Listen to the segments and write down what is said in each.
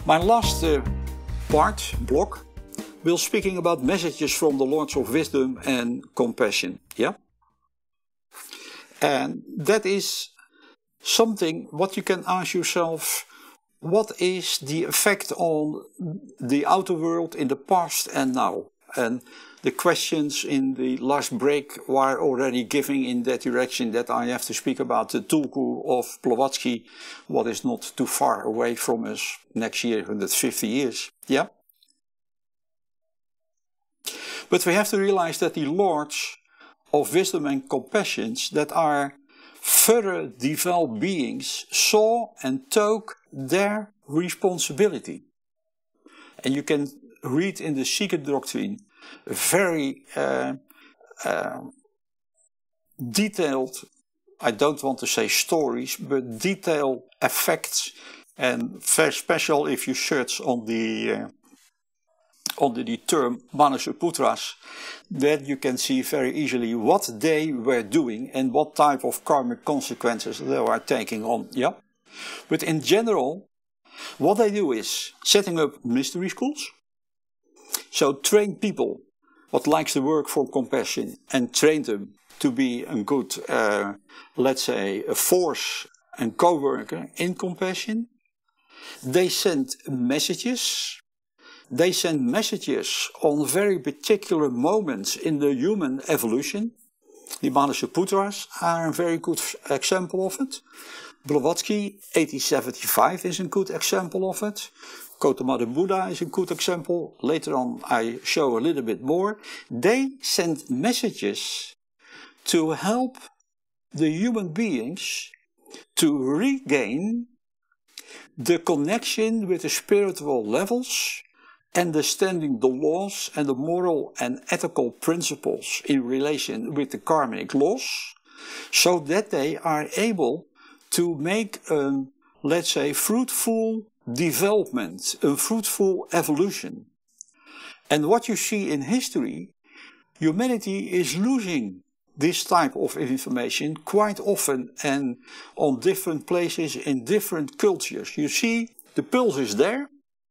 My last block, will speaking about messages from the Lords of Wisdom and Compassion. Yeah? And that is something what you can ask yourself, what is the effect on the outer world in the past and now? And the questions in the last break were already giving in that direction that I have to speak about the Tulku of Blavatsky, what is not too far away from us next year, 150 years. Yeah? But we have to realize that the Lords of Wisdom and Compassion that are further developed beings saw and took their responsibility. And you can read in the Secret Doctrine very detailed, I don't want to say stories, but detailed effects, and very special if you search on the under the term Manasaputras, that you can see very easily what they were doing and what type of karmic consequences they were taking on. Yeah? But in general, what they do is setting up mystery schools. So train people what likes to work for compassion and train them to be a good, let's say, a force and co-worker in compassion. They send messages. They send messages on very particular moments in the human evolution. The Manasaputras are a very good example of it. Blavatsky, 1875, is a good example of it. Gautama Buddha is a good example. Later on I show a little bit more. They send messages to help the human beings to regain the connection with the spiritual levels, understanding the laws and the moral and ethical principles in relation with the karmic laws, so that they are able to make a, let's say, fruitful development, a fruitful evolution. And what you see in history, humanity is losing this type of information quite often and on different places in different cultures. You see, the pulse is there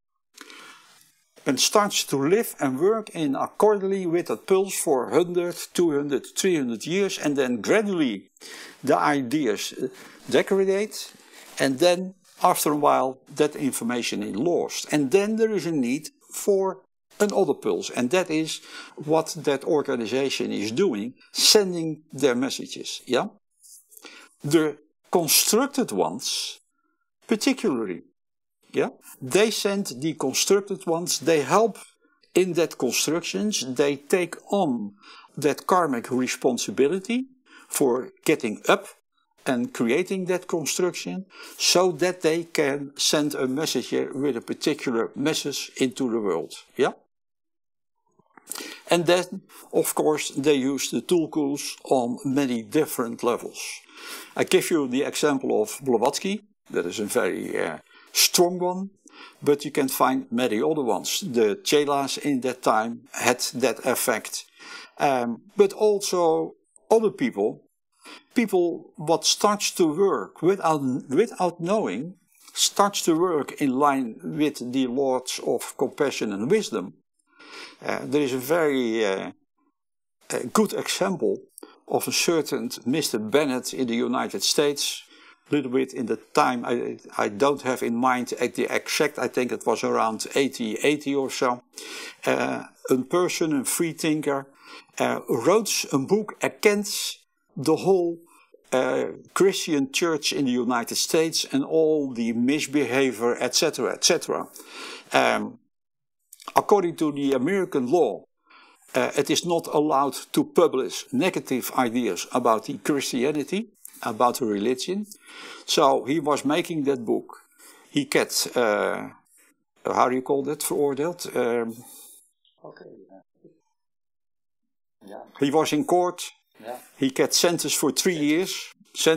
and starts to live and work in accordingly with that pulse for 100, 200, 300 years, and then gradually the ideas degrade, and then after a while that information is lost. And then there is a need for another pulse, and that is what that organization is doing, sending their messages. Yeah? The constructed ones, particularly, yeah, they send the constructed ones, they help in that constructions, they take on that karmic responsibility for getting up and creating that construction, so that they can send a message with a particular message into the world. Yeah? And then, of course, they use the Tulkus on many different levels. I give you the example of Blavatsky, that is a very strong one, but you can find many other ones. The Chelas in that time had that effect, but also other people what starts to work without knowing, starts to work in line with the Lords of Compassion and Wisdom. There is a very good example of a certain Mr. Bennett in the United States. A little bit in the time, I don't have in mind the exact, I think it was around 80 or so. A person, a free thinker, wrote a book against the whole Christian church in the United States and all the misbehavior, etc., etc. According to the American law, it is not allowed to publish negative ideas about the Christianity, about the religion. So he was making that book. He got, how do you call that, veroordeeld? He was in court. Yeah. He got sentenced for 3 years.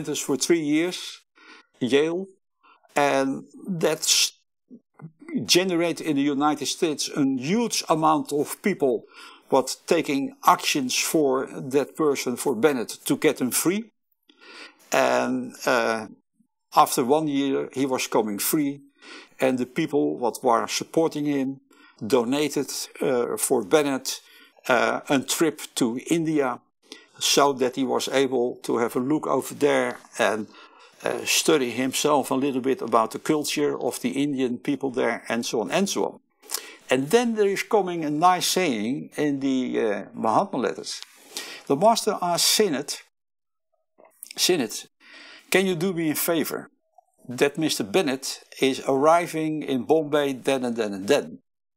Jail. And that's generated in the United States a huge amount of people what taking actions for that person, for Bennett, to get him free. And after 1 year he was coming free, and the people what were supporting him donated for Bennett a trip to India, so that he was able to have a look over there and study himself a little bit about the culture of the Indian people there, and so on and so on. And then there is coming a nice saying in the Mahatma letters. The master asked Sinnett, can you do me a favor? That Mr. Bennett is arriving in Bombay then and then and then.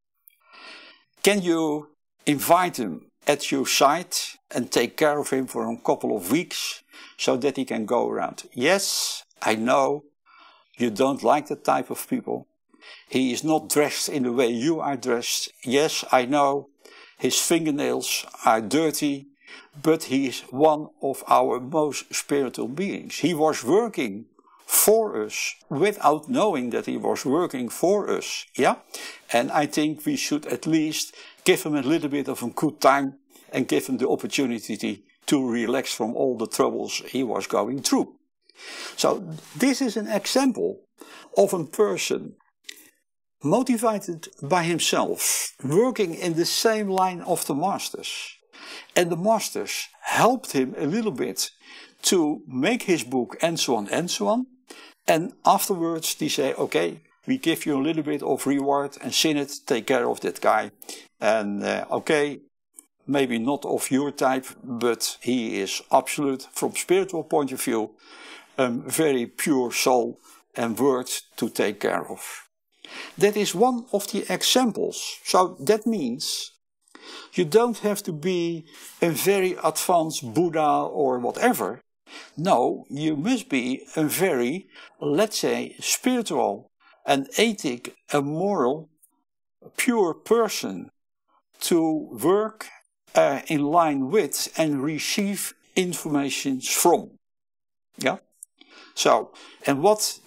Can you invite him at your site and take care of him for a couple of weeks so that he can go around? Yes, I know you don't like that type of people. He is not dressed in the way you are dressed. Yes, I know his fingernails are dirty, but he is one of our most spiritual beings. He was working for us without knowing that he was working for us. Yeah? And I think we should at least give him a little bit of a good time and give him the opportunity to relax from all the troubles he was going through. So this is an example of a person motivated by himself, working in the same line of the masters. And the masters helped him a little bit to make his book and so on and so on. And afterwards they say, okay, we give you a little bit of reward and Sinnett, take care of that guy. And okay, maybe not of your type, but he is absolute from spiritual point of view, very pure soul and worth to take care of. That is one of the examples. So that means you don't have to be a very advanced Buddha or whatever. No, you must be a very, let's say, spiritual and ethic and moral, pure person to work in line with and receive information from. Yeah? So, and what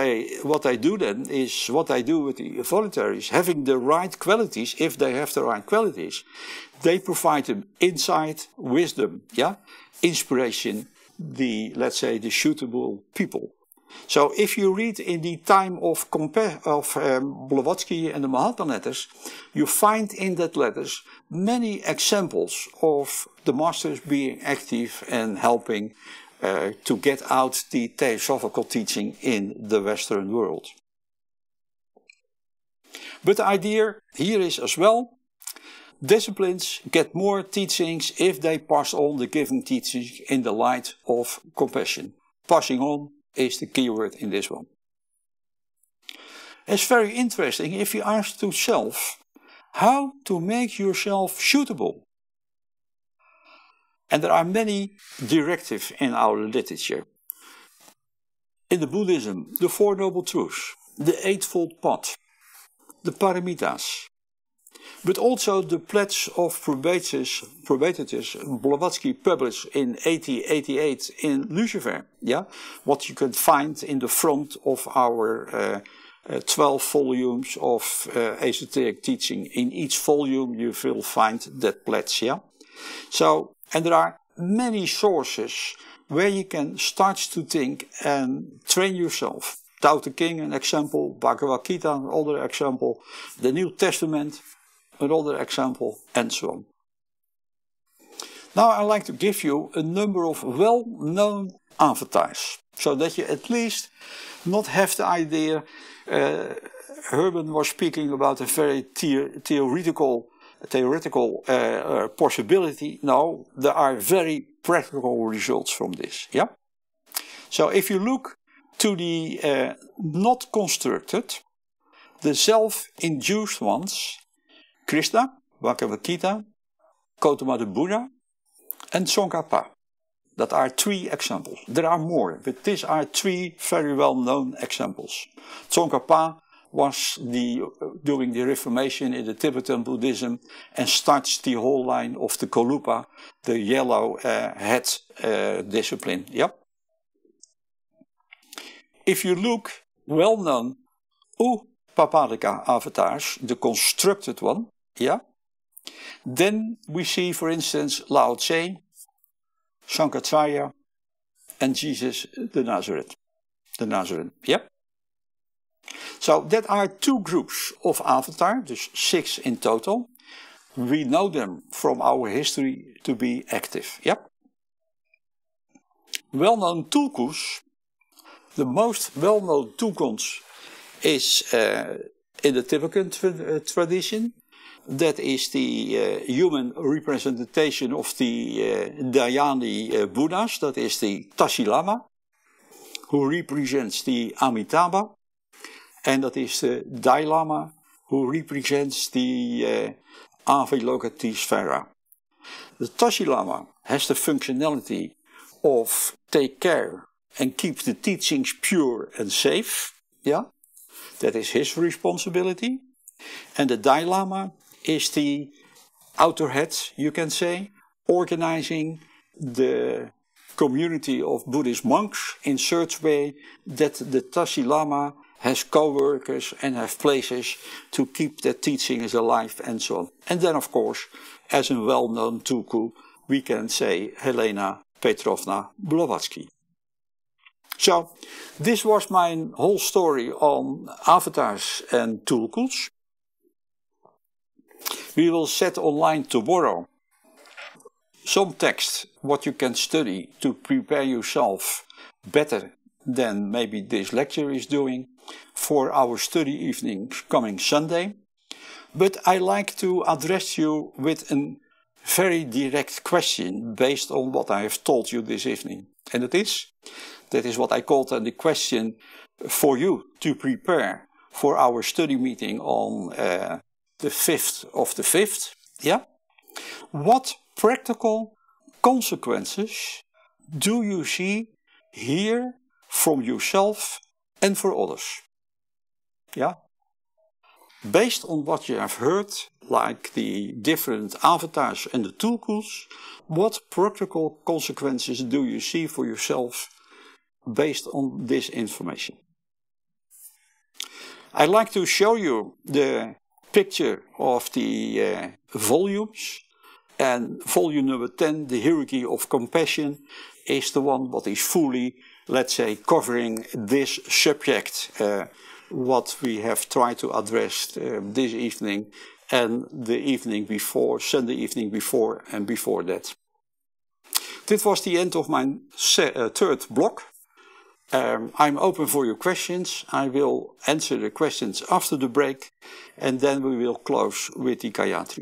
I do then is, what I do with the voluntaries, having the right qualities, if they have the right qualities, they provide them insight, wisdom, yeah, inspiration, let's say, the suitable people. So if you read in the time of Blavatsky and the Mahatma letters, you find in that letters many examples of the masters being active and helping to get out the theosophical teaching in the Western world. But the idea here is as well, disciplines get more teachings if they pass on the given teachings in the light of compassion. Passing on is the key word in this one. It's very interesting if you ask yourself how to make yourself suitable. And there are many directives in our literature. In the Buddhism, the Four Noble Truths, the Eightfold Path, the Paramitas, but also the Pledge of Probatius Blavatsky published in 1888 in Lucifer. Yeah? What you can find in the front of our 12 volumes of esoteric teaching. In each volume you will find that pledge. Yeah? So, and there are many sources where you can start to think and train yourself. Tao Te Ching, an example, Bhagavad Gita, another example, the New Testament, another example, and so on. Now I'd like to give you a number of well-known avatars, so that you at least not have the idea, Herman was speaking about a very theoretical possibility. No, there are very practical results from this. Yeah. So if you look to the not constructed, the self-induced ones, Krishna, Bhagavad Gita, Gautama the Buddha, and Tsongkhapa. That are 3 examples. There are more, but these are 3 very well-known examples. Tsongkhapa was doing the Reformation in the Tibetan Buddhism and starts the whole line of the Kolupa, the yellow head discipline. Yep. If you look, well-known Upapadika avatars, the constructed one, yeah, then we see, for instance, Lao Tse, Sankaracharya, and Jesus the Nazarene. Yep. So that are two groups of avatar, dus 6 in total. We know them from our history to be active. Yep. Well-known tulkus. The most well-known tulkus is in the Tibetan tradition. That is the human representation of the Dhyani Buddhas. That is the Tashi Lama, who represents the Amitabha. And that is the Dalai Lama, who represents the Avalokitesvara. The Tashi Lama has the functionality of take care and keep the teachings pure and safe. Yeah, that is his responsibility. And the Dalai Lama is the outer head, you can say, organizing the community of Buddhist monks in such way that the Tashi Lama has co-workers and have places to keep the teachings alive and so on. And then, of course, as a well-known tulku, we can say Helena Petrovna Blavatsky. So, this was my whole story on avatars and tulkus. We will set online tomorrow some text what you can study to prepare yourself better than maybe this lecture is doing for our study evenings coming Sunday. But I like to address you with a very direct question based on what I have told you this evening. And that is what I called the question for you to prepare for our study meeting on the 5th of the 5th. Yeah? What practical consequences do you see here from yourself and for others? Yeah? Based on what you have heard, like the different avatars and the tulkus, what practical consequences do you see for yourself based on this information? I'd like to show you the picture of the volumes, and volume number 10, the hierarchy of compassion, is the one what is fully, let's say, covering this subject, what we have tried to address this evening and the evening before, Sunday evening before and before that. This was the end of my third block. I'm open for your questions. I will answer the questions after the break, and then we will close with the Gayatri.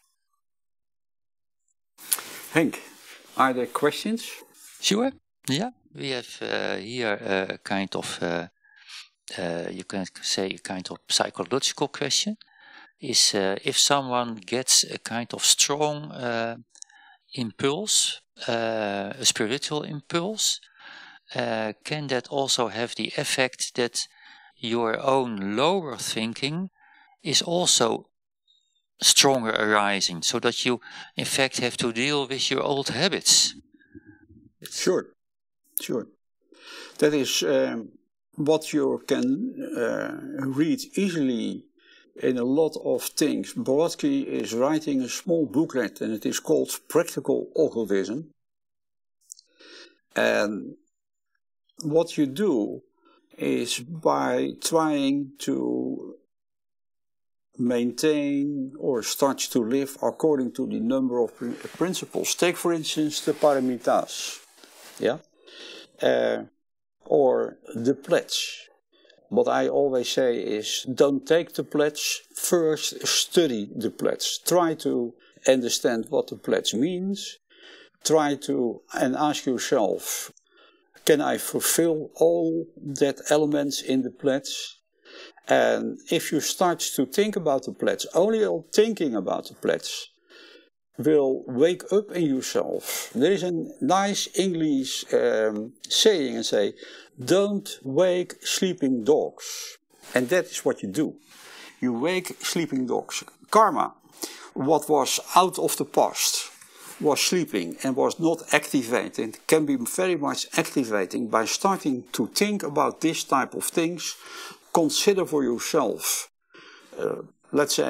Henk, are there questions? Sure. Yeah, we have here a kind of, you can say a kind of psychological question. Is if someone gets a kind of strong impulse, a spiritual impulse, can that also have the effect that your own lower thinking is also stronger arising, so that you in fact have to deal with your old habits? Sure. That is what you can read easily in a lot of things. Blavatsky is writing a small booklet and it is called Practical Occultism. And what you do is by trying to maintain or start to live according to the number of principles. Take for instance the paramitas, yeah, or the pledge. What I always say is, don't take the pledge, first study the pledge. Try to understand what the pledge means. Try to and ask yourself, can I fulfill all that elements in the pledge? And if you start to think about the pledge, only thinking about the pledge will wake up in yourself. There is a nice English saying and say, don't wake sleeping dogs. And that is what you do. You wake sleeping dogs. Karma, what was out of the past, was sleeping and was not activated, can be very much activating by starting to think about this type of things. Consider for yourself, let's say,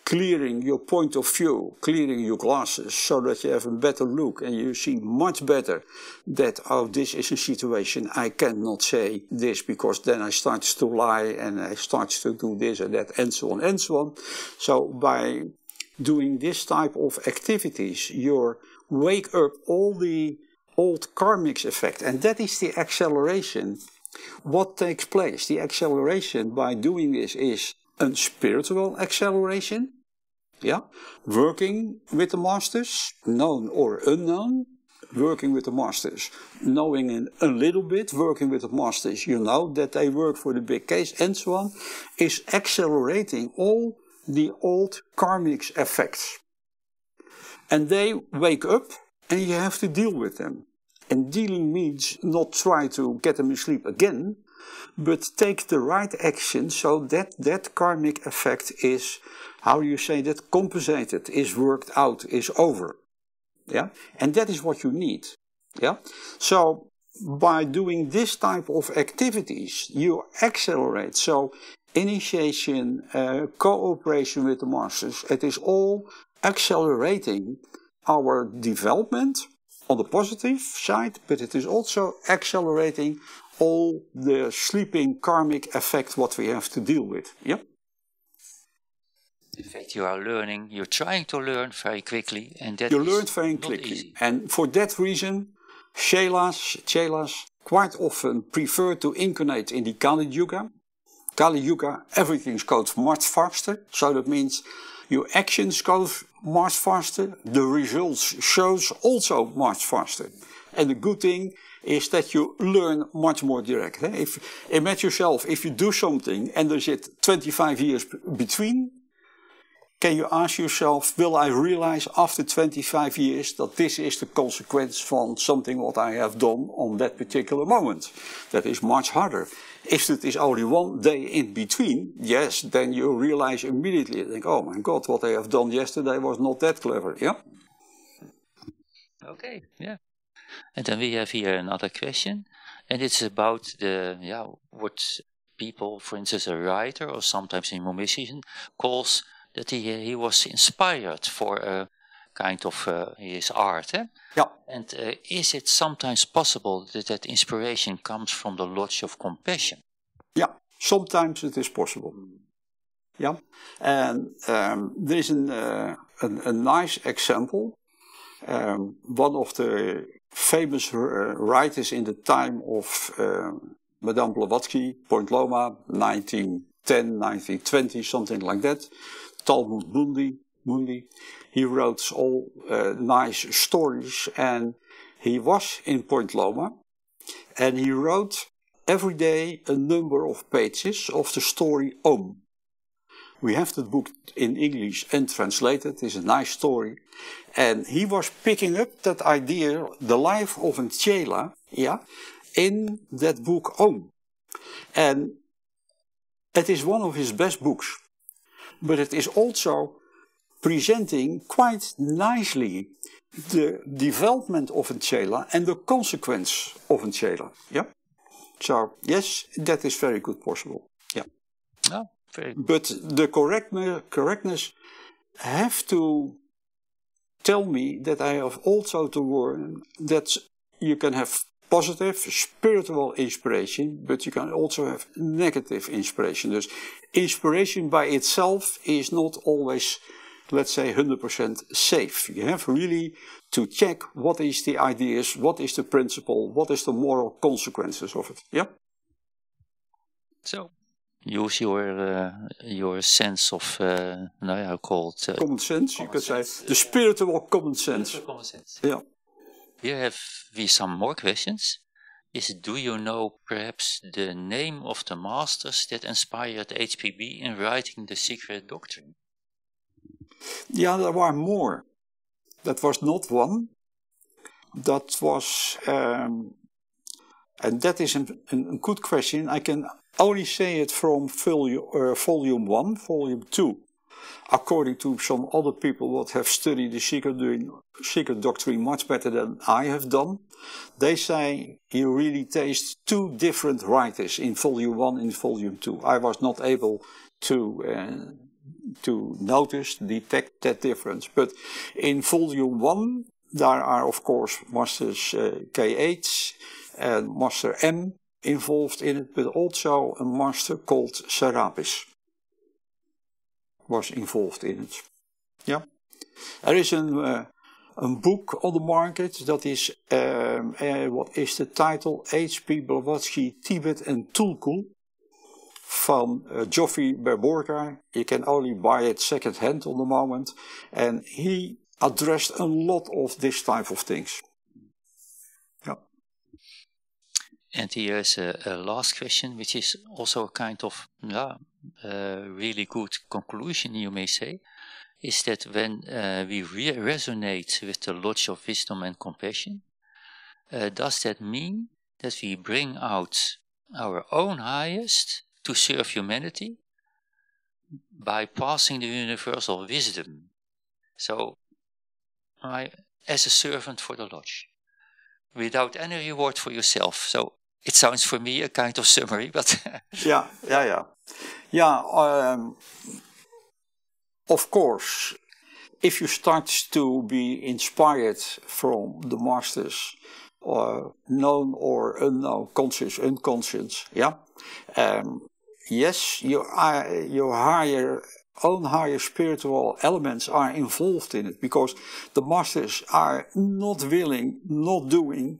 clearing your point of view, clearing your glasses so that you have a better look and you see much better that, oh, this is a situation I cannot say this because then I start to lie and I start to do this and that and so on and so on. So by doing this type of activities, you wake up all the old karmic effect, and that is the acceleration. What takes place? The acceleration by doing this is a spiritual acceleration, yeah, working with the masters, known or unknown, working with the masters, knowing a little bit, working with the masters, you know that they work for the big case and so on, is accelerating all the old karmic effects. And they wake up and you have to deal with them. And dealing means not try to get them asleep again, but take the right action so that that karmic effect is, how you say that, compensated, is worked out, is over. Yeah? And that is what you need. Yeah? So by doing this type of activities, you accelerate. So initiation, cooperation with the masters, it is all accelerating our development on the positive side, but it is also accelerating all the sleeping karmic effect what we have to deal with. Yep. In fact, you are learning, you're trying to learn very quickly, and that you learn very quickly. Easy. And for that reason, chelas quite often prefer to incarnate in the Kali Yuga. Kali Yuga, everything goes much faster, so that means your actions go much faster, the results shows also much faster. And the good thing is that you learn much more direct. Imagine yourself, if you do something and there's 25 years between, can you ask yourself, will I realize after 25 years that this is the consequence from something what I have done on that particular moment? That is much harder. If it is only 1 day in between, yes, then you realize immediately, think, oh my God, what I have done yesterday was not that clever. Yeah. Okay, yeah. And then we have here another question, and it's about what people, for instance, a writer or sometimes a musician, calls that he was inspired for a kind of his art. Eh? Yeah. And is it sometimes possible that that inspiration comes from the lodge of compassion? Yeah, sometimes it is possible. Yeah, and there is a nice example. One of the famous writers in the time of Madame Blavatsky, Point Loma, 1910, 1920, something like that. Talmud Mundi. He wrote all nice stories, and he was in Point Loma, and he wrote every day a number of pages of the story Om. We have the book in English and translated. It's a nice story. And he was picking up that idea, the life of a chela, yeah, in that book Om. And it is one of his best books. But it is also presenting quite nicely the development of a chela and the consequence of a chela. Yeah. So yes, that is very good possible. Yeah. Oh, very good. But the correctness have to tell me that I have also to learn that you can have positive spiritual inspiration, but you can also have negative inspiration. Dus inspiration by itself is not always, let's say, 100% safe. You have really to check what is the ideas, what is the principle, what is the moral consequences of it. Yeah. So use your sense of how called common sense. You could say the spiritual common sense. Common sense. Yeah. Here have we some more questions. Do you know perhaps the name of the masters that inspired HPB in writing the secret doctrine? Yeah, there were more. That was not one. That was, and that is a good question. I can only say it from volume 1, volume 2. According to some other people that have studied the secret doctrine much better than I have done, they say you really taste 2 different writers in volume 1 and volume 2. I was not able to to notice, detect that difference. But in volume 1, there are of course masters K8 and master M involved in it, but also a master called Serapis was involved in it. Yeah, there is a book on the market that is what is the title? H.P. Blavatsky, Tibet and Tulku van Geoffrey Berborga. You can only buy it second hand on the moment, and he addressed a lot of this type of things. Yeah. And here's a last question, which is also a kind of really good conclusion, you may say, is that when we resonate with the Lodge of Wisdom and Compassion, does that mean that we bring out our own highest to serve humanity by passing the universal wisdom? So, as a servant for the Lodge, without any reward for yourself. So it sounds for me a kind of summary, but of course, if you start to be inspired from the masters, known or unknown, conscious, unconscious, yes, your own higher spiritual elements are involved in it, because the masters are not willing, not doing,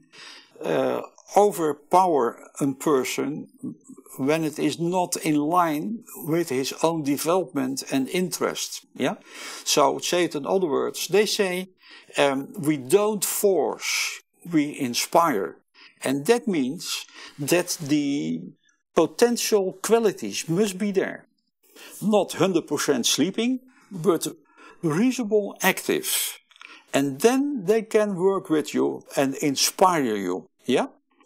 overpower a person when it is not in line with his own development and interest. Yeah. So say it in other words, they say we don't force, we inspire, and that means that the potential qualities must be there. Not 100% sleeping, but reasonable active. And then they can work with you and inspire you. Yeah?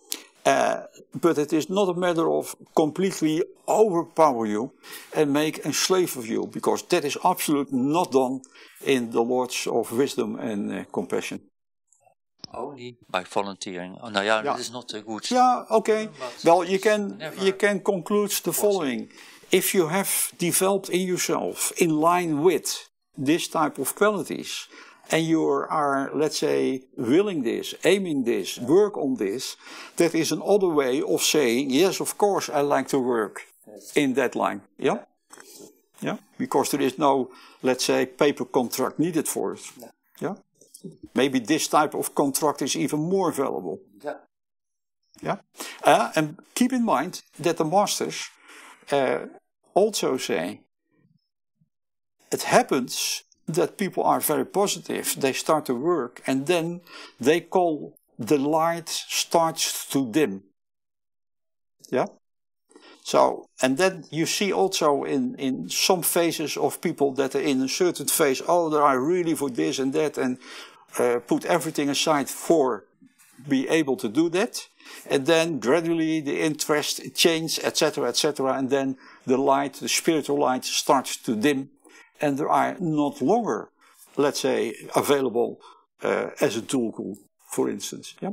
But it is not a matter of completely overpower you and make a slave of you, because that is absolutely not done in the Lodge of Wisdom and Compassion. Only by volunteering. Oh, that is not a good. Yeah, okay. Well, you can conclude the following. If you have developed in yourself in line with this type of qualities, and you are, let's say, willing this, aiming this, work on this, that is another way of saying, yes, of course, I like to work in that line. Yeah? Yeah? Because there is no, let's say, paper contract needed for it. Yeah? Maybe this type of contract is even more valuable. Yeah? Yeah? And keep in mind that the masters also say, it happens that people are very positive, they start to work, and then they call the light starts to dim. Yeah? So, and then you see also in some phases of people that are in a certain phase, oh, they are really for this and that, and put everything aside for be able to do that. And then gradually the interest changes, etc., etc., and then the light, the spiritual light, starts to dim, and there are not longer, let's say, available as a tool, for instance. Yeah.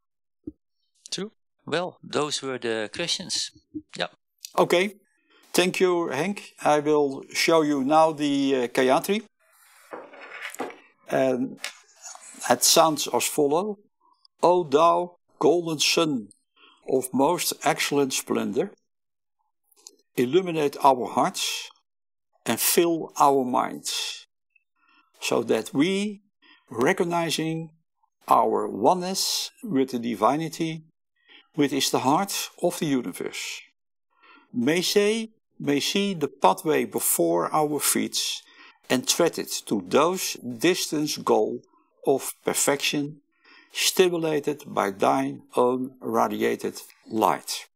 True. Well, those were the questions. Yeah. Okay. Thank you, Henk. I will show you now the Gayatri. And it sounds as follows. O thou golden sun of most excellent splendor, illuminate our hearts and fill our minds, so that we, recognizing our oneness with the divinity, which is the heart of the universe, may see the pathway before our feet and tread it to those distant goal of perfection, stimulated by thine own radiated light.